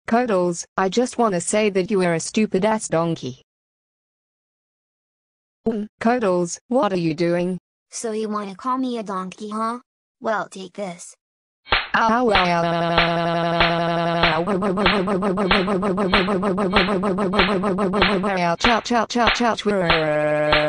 Codals, I just wanna say that you are a stupid ass donkey. Codals, what are you doing? So you wanna call me a donkey, huh? Well, take this. Ow, ow, ow,